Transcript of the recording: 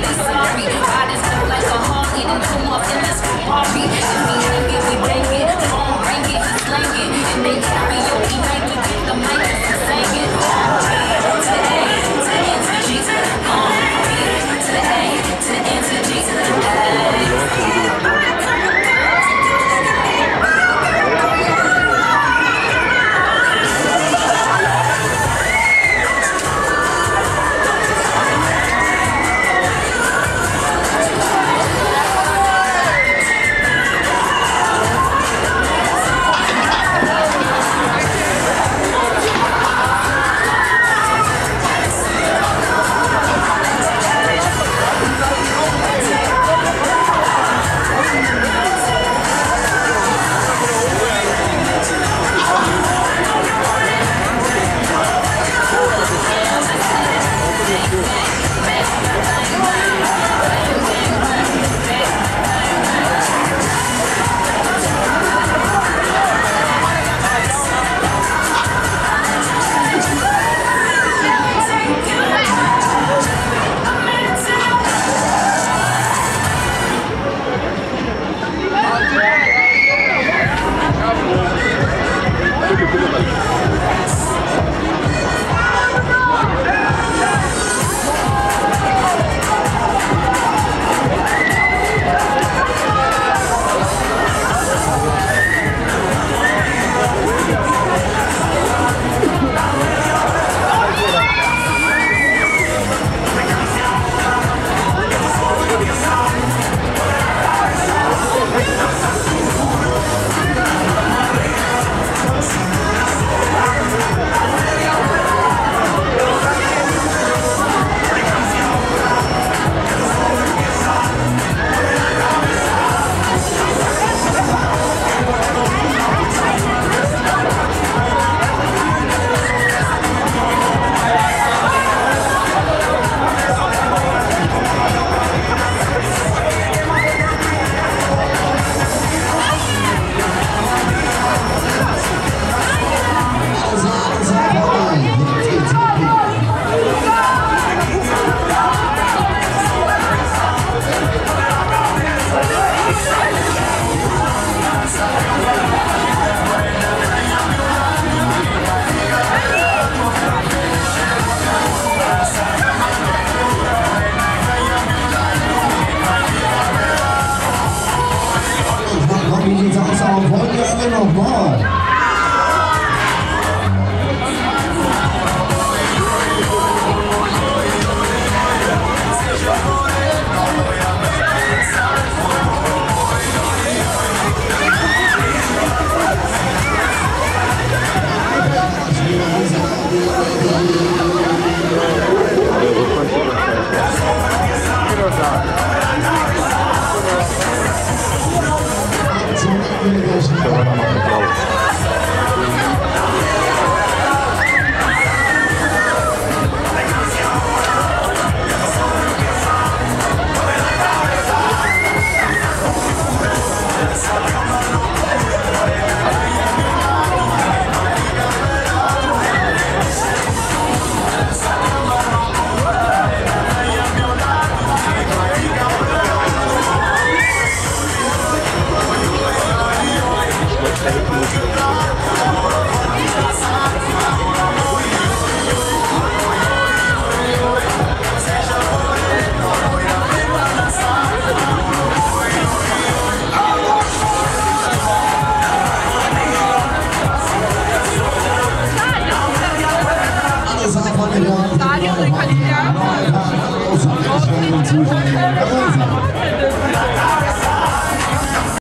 really sorry. Riding stuff like a Harley, then two more in this Ferrari. If we hang it, we bang it. Phone ring it, he slang it. And they karaoke night, we get the mic and we sang it. To the A, to the N, to the G, to the to the A, to the N, to the G, to the A. Nochmal. Все равно